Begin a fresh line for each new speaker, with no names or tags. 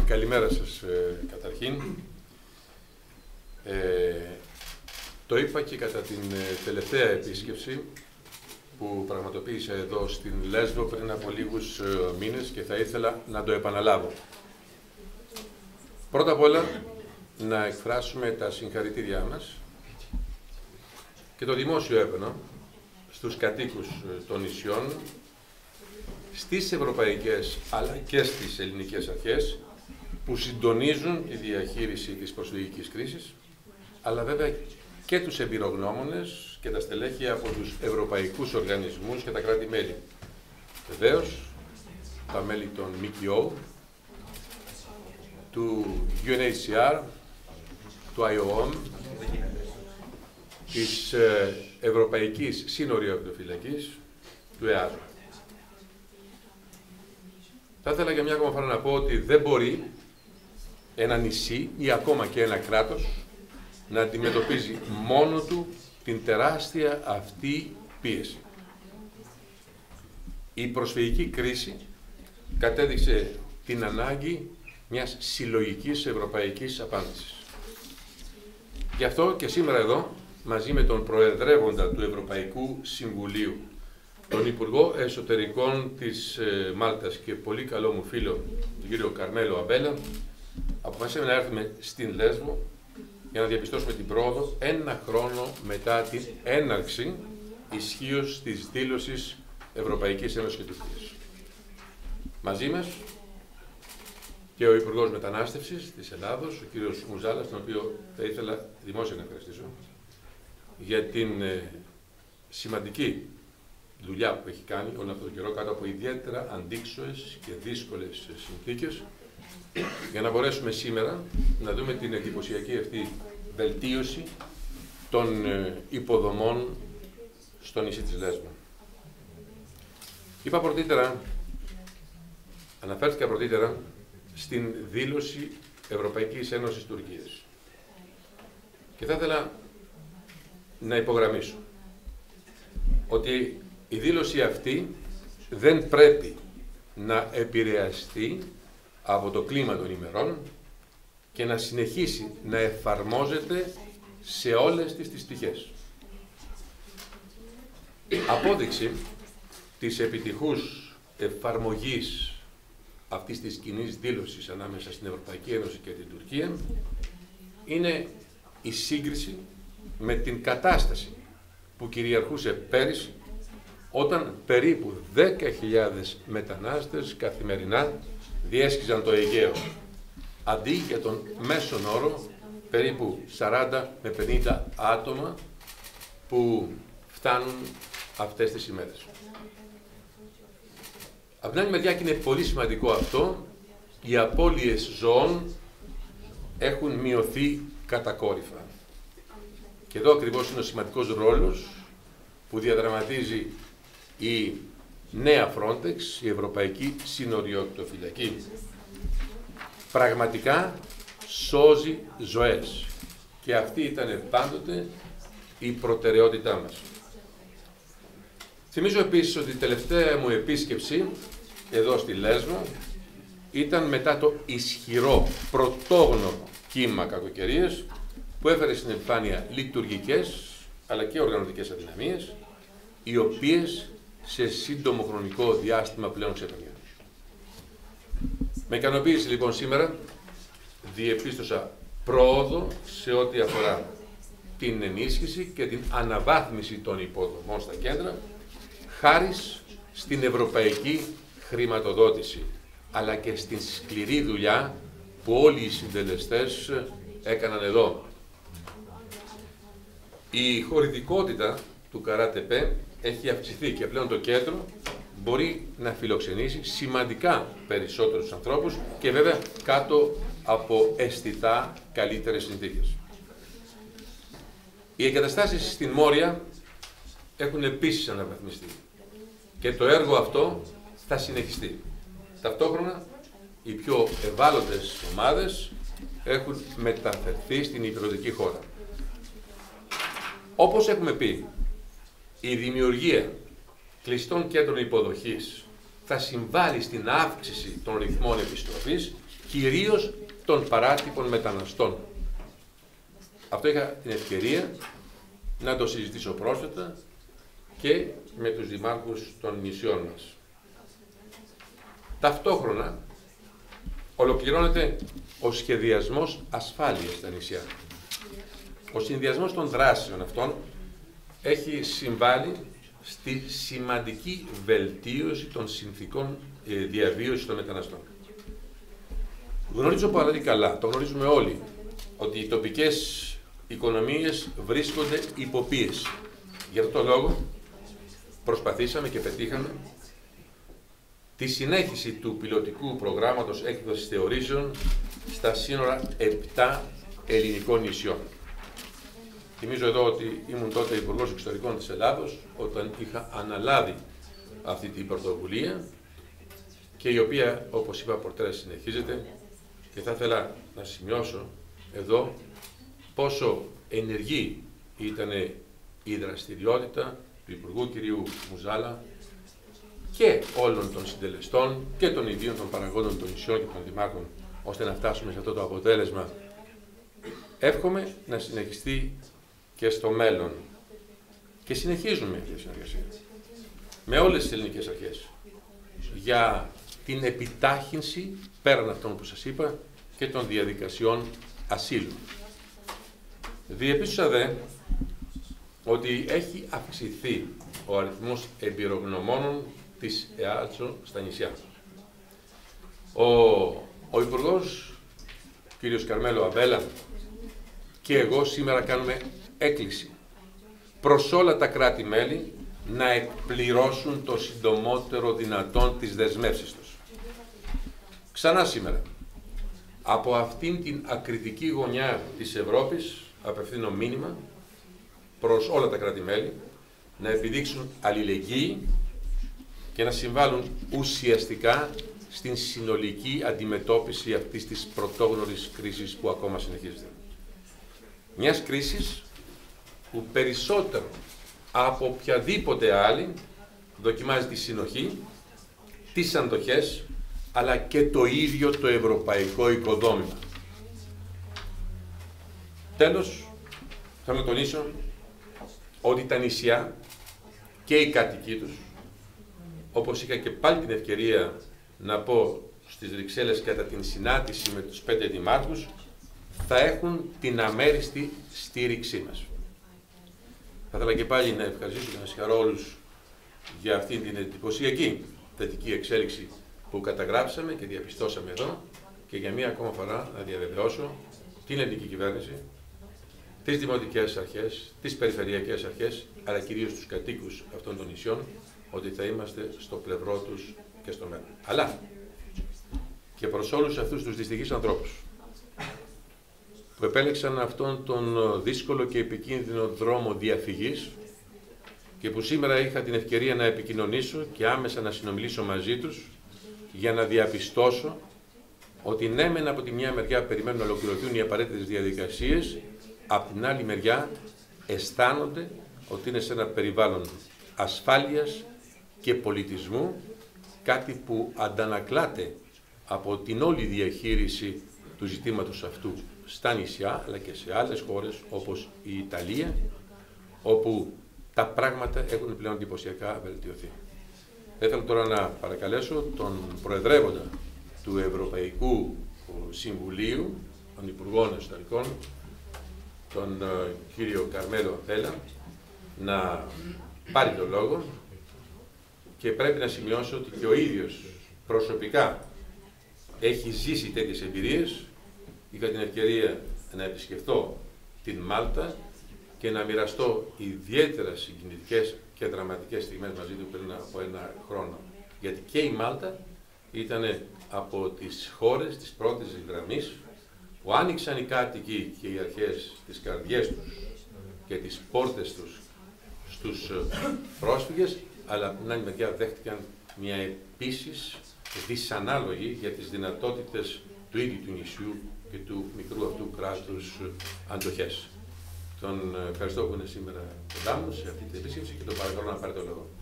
Καλημέρα σας καταρχήν. Το είπα και κατά την τελευταία επίσκεψη που πραγματοποίησα εδώ στην Λέσβο πριν από λίγους μήνες και θα ήθελα να το επαναλάβω. Πρώτα απ' όλα να εκφράσουμε τα συγχαρητήριά μας και το δημόσιο έπαινο στους κατοίκους των νησιών, στις ευρωπαϊκές αλλά και στις ελληνικές αρχές που συντονίζουν τη διαχείριση της προσφυγικής κρίσης, αλλά βέβαια και τους εμπειρογνώμονες και τα στελέχη από τους ευρωπαϊκούς οργανισμούς και τα κράτη-μέλη. Βεβαίως, τα μέλη των ΜΚΟ, του UNHCR, του IOM, της Ευρωπαϊκής Σύνοριο-Ακτοφυλακής, του ΕΑΖΟ. Θα ήθελα για μια ακόμα φορά να πω ότι δεν μπορεί ένα νησί ή ακόμα και ένα κράτος να αντιμετωπίζει μόνο του την τεράστια αυτή πίεση. Η προσφυγική κρίση κατέδειξε την ανάγκη μιας συλλογικής ευρωπαϊκής απάντησης. Γι' αυτό και σήμερα εδώ, μαζί με τον Προεδρεύοντα του Ευρωπαϊκού Συμβουλίου, τον Υπουργό Εσωτερικών της Μάλτας και πολύ καλό μου φίλο, τον κύριο Καρμέλο Αμπέλα, αποφασίσαμε να έρθουμε στην Λέσβο για να διαπιστώσουμε την πρόοδο ένα χρόνο μετά την έναρξη ισχύως της δήλωσης Ευρωπαϊκής Ένωσης και Τουρκίας. Μαζί μας και ο Υπουργός Μετανάστευσης της Ελλάδος, ο κύριος Μουζάλας, τον οποίο θα ήθελα δημόσια να ευχαριστήσω για την σημαντική δουλειά που έχει κάνει όλο αυτόν τον καιρό κάτω από ιδιαίτερα αντίξωες και δύσκολες συνθήκες, για να μπορέσουμε σήμερα να δούμε την εντυπωσιακή αυτή βελτίωση των υποδομών στο νησί της Λέσβου. Αναφέρθηκα πρωτήτερα στην δήλωση Ευρωπαϊκής Ένωσης Τουρκίας και θα ήθελα να υπογραμμίσω ότι η δήλωση αυτή δεν πρέπει να επηρεαστεί από το κλίμα των ημερών και να συνεχίσει να εφαρμόζεται σε όλες τις πτυχές. Απόδειξη της επιτυχούς εφαρμογής αυτής της κοινής δήλωσης ανάμεσα στην Ευρωπαϊκή Ένωση και την Τουρκία είναι η σύγκριση με την κατάσταση που κυριαρχούσε πέρυσι, όταν περίπου 10.000 μετανάστες καθημερινά διέσχιζαν το Αιγαίο, αντί για τον μέσον όρο περίπου 40 με 50 άτομα που φτάνουν αυτές τις ημέρες. Από την άλλη μεριά, και είναι πολύ σημαντικό αυτό, οι απώλειες ζώων έχουν μειωθεί κατακόρυφα. Και εδώ ακριβώς είναι ο σημαντικός ρόλος που διαδραματίζει η νέα Frontex, η Ευρωπαϊκή Σύνοριο-Ακτοφυλακή. Πραγματικά σώζει ζωές και αυτή ήταν πάντοτε η προτεραιότητά μας. Θυμίζω επίσης ότι η τελευταία μου επίσκεψη εδώ στη Λέσβο ήταν μετά το ισχυρό πρωτόγνωρο κύμα κακοκαιρίας που έφερε στην επιφάνεια λειτουργικές αλλά και οργανωτικές αδυναμίες, οι οποίες σε σύντομο χρονικό διάστημα πλέον ξεπερνιόνται. Με ικανοποίηση λοιπόν σήμερα διεπίστωσα πρόοδο σε ό,τι αφορά την ενίσχυση και την αναβάθμιση των υποδομών στα κέντρα, χάρη στην ευρωπαϊκή χρηματοδότηση, αλλά και στην σκληρή δουλειά που όλοι οι συντελεστές έκαναν εδώ. Η χωρητικότητα του ΚΑΡΑΤΕΠΕ έχει αυξηθεί και πλέον το κέντρο μπορεί να φιλοξενήσει σημαντικά περισσότερους ανθρώπους και βέβαια κάτω από αισθητά καλύτερες συνθήκες. Οι εγκαταστάσεις στην Μόρια έχουν επίσης αναβαθμιστεί και το έργο αυτό θα συνεχιστεί. Ταυτόχρονα, οι πιο ευάλωτες ομάδες έχουν μεταφερθεί στην ηπειρωτική χώρα. Όπως έχουμε πει, η δημιουργία κλειστών κέντρων υποδοχής θα συμβάλλει στην αύξηση των ρυθμών επιστροφής κυρίως των παράτυπων μεταναστών. Αυτό είχα την ευκαιρία να το συζητήσω πρόσφατα και με τους δημάρχους των νησιών μας. Ταυτόχρονα ολοκληρώνεται ο σχεδιασμός ασφάλειας στα νησιά. Ο συνδυασμός των δράσεων αυτών έχει συμβάλει στη σημαντική βελτίωση των συνθήκων διαβίωσης των μεταναστών. Γνωρίζω πολύ καλά, το γνωρίζουμε όλοι, ότι οι τοπικές οικονομίες βρίσκονται υπό πίεση. Γι' αυτό το λόγο προσπαθήσαμε και πετύχαμε τη συνέχιση του πιλωτικού προγράμματος έκδοσης θεωρήσεων στα σύνορα 7 ελληνικών νησιών. Θυμίζω εδώ ότι ήμουν τότε Υπουργός Εξωτερικών της Ελλάδος όταν είχα αναλάβει αυτή την πρωτοβουλία και η οποία, όπως είπα προτέρες, συνεχίζεται και θα ήθελα να σημειώσω εδώ πόσο ενεργή ήταν η δραστηριότητα του Υπουργού κυρίου Μουζάλα και όλων των συντελεστών και των ιδίων των παραγόντων των νησιών και των δημάρχων, ώστε να φτάσουμε σε αυτό το αποτέλεσμα. Εύχομαι να συνεχιστεί και στο μέλλον. Και συνεχίζουμε τη συνεργασία με όλες τις ελληνικές αρχές για την επιτάχυνση, πέραν αυτών που σας είπα, και των διαδικασιών ασύλου. Διεπίστωσα δε ότι έχει αυξηθεί ο αριθμός εμπειρογνωμόνων της ΕΑΤΣΟ στα νησιά. Ο Υπουργός κ. Καρμέλο Αμπέλα και εγώ σήμερα κάνουμε έκκληση προς όλα τα κράτη-μέλη να εκπληρώσουν το συντομότερο δυνατόν τις δεσμεύσεις τους. Ξανά σήμερα, από αυτήν την ακριτική γωνιά της Ευρώπης απευθύνω μήνυμα προς όλα τα κράτη-μέλη να επιδείξουν αλληλεγγύη και να συμβάλλουν ουσιαστικά στην συνολική αντιμετώπιση αυτής της πρωτόγνωρης κρίσης που ακόμα συνεχίζεται. Μιας κρίσης που περισσότερο από οποιαδήποτε άλλη δοκιμάζει τη συνοχή, τις αντοχές, αλλά και το ίδιο το ευρωπαϊκό οικοδόμημα. Τέλος, θέλω να τονίσω ότι τα νησιά και οι κάτοικοι τους, όπως είχα και πάλι την ευκαιρία να πω στις Βρυξέλλες κατά την συνάντηση με τους 5 δημάρχους, θα έχουν την αμέριστη στήριξή μας. Θα ήθελα και πάλι να ευχαριστήσω και να συγχαρώ όλους για αυτήν την εντυπωσιακή θετική εξέλιξη που καταγράψαμε και διαπιστώσαμε εδώ και για μία ακόμα φορά να διαβεβαιώσω την ελληνική κυβέρνηση, τις δημοτικές αρχές, τις περιφερειακές αρχές, αλλά κυρίως τους κατοίκους αυτών των νησιών, ότι θα είμαστε στο πλευρό τους και στο μέλλον. Αλλά και προς όλους αυτούς τους δυστυχείς ανθρώπους που επέλεξαν αυτόν τον δύσκολο και επικίνδυνο δρόμο διαφυγής και που σήμερα είχα την ευκαιρία να επικοινωνήσω και άμεσα να συνομιλήσω μαζί τους για να διαπιστώσω ότι ναι μεν από τη μια μεριά περιμένουν να ολοκληρωθούν οι απαραίτητες διαδικασίες, από την άλλη μεριά αισθάνονται ότι είναι σε ένα περιβάλλον ασφάλειας και πολιτισμού, κάτι που αντανακλάται από την όλη διαχείριση του ζητήματος αυτού στα νησιά, αλλά και σε άλλες χώρες όπως η Ιταλία, όπου τα πράγματα έχουν πλέον εντυπωσιακά βελτιωθεί. Θα ήθελα τώρα να παρακαλέσω τον Προεδρεύοντα του Ευρωπαϊκού Συμβουλίου, των Υπουργών Εσωτερικών, τον κύριο Καρμέλο Αμπέλα, να πάρει τον λόγο και πρέπει να σημειώσω ότι και ο ίδιος προσωπικά έχει ζήσει τέτοιες εμπειρίες. Είχα την ευκαιρία να επισκεφτώ την Μάλτα και να μοιραστώ ιδιαίτερα συγκινητικές και δραματικές στιγμές μαζί του πριν από ένα χρόνο. Γιατί και η Μάλτα ήταν από τις χώρες της πρώτης γραμμής που άνοιξαν οι κάτοικοι και οι αρχές τις καρδιές τους και τις πόρτες τους στους πρόσφυγες, αλλά από την άλλη μεριά δέχτηκαν μια επίσης δυσανάλογη για τις δυνατότητες του ίδιου του νησιού και του μικρού αυτού κράτους αντοχές. Τον ευχαριστώ που είναι σήμερα κοντά μου σε αυτή την επίσκεψη και τον παρακαλώ να πάρει το λόγο.